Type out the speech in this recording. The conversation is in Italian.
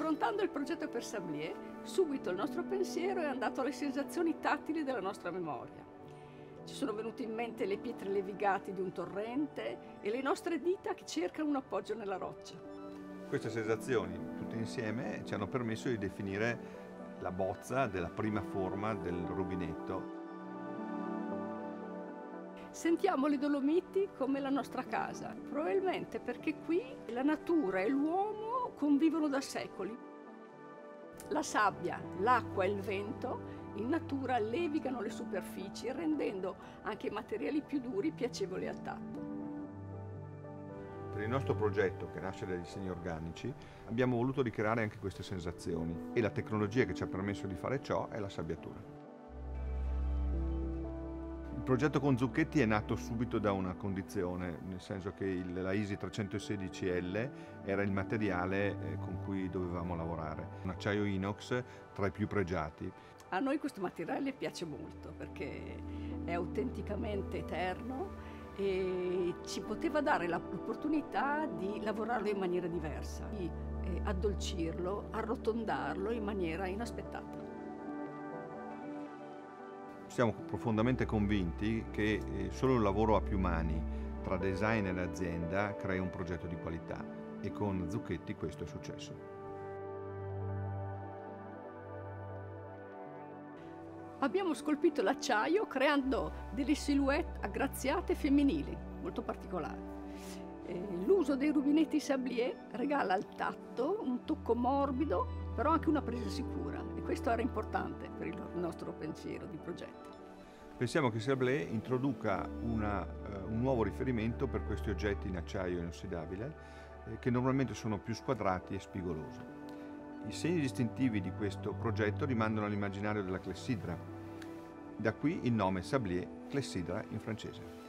Affrontando il progetto per Sablier, subito il nostro pensiero è andato alle sensazioni tattili della nostra memoria. Ci sono venute in mente le pietre levigate di un torrente e le nostre dita che cercano un appoggio nella roccia. Queste sensazioni, tutte insieme, ci hanno permesso di definire la bozza della prima forma del rubinetto. Sentiamo le Dolomiti come la nostra casa, probabilmente perché qui la natura e l'uomo convivono da secoli. La sabbia, l'acqua e il vento in natura levigano le superfici, rendendo anche i materiali più duri piacevoli al tatto. Per il nostro progetto, che nasce dai disegni organici, abbiamo voluto ricreare anche queste sensazioni e la tecnologia che ci ha permesso di fare ciò è la sabbiatura. Il progetto con Zucchetti è nato subito da una condizione, nel senso che la Easy 316L era il materiale con cui dovevamo lavorare. Un acciaio inox tra i più pregiati. A noi questo materiale piace molto perché è autenticamente eterno e ci poteva dare l'opportunità di lavorarlo in maniera diversa, di addolcirlo, arrotondarlo in maniera inaspettata. Siamo profondamente convinti che solo il lavoro a più mani tra design e azienda crea un progetto di qualità e con Zucchetti questo è successo. Abbiamo scolpito l'acciaio creando delle silhouette aggraziate femminili, molto particolari. L'uso dei rubinetti Sablier regala al tatto un tocco morbido, però anche una presa sicura, e questo era importante per il nostro pensiero di progetto. Pensiamo che Sablier introduca un nuovo riferimento per questi oggetti in acciaio inossidabile che normalmente sono più squadrati e spigolosi. I segni distintivi di questo progetto rimandano all'immaginario della clessidra. Da qui il nome Sablier, clessidra in francese.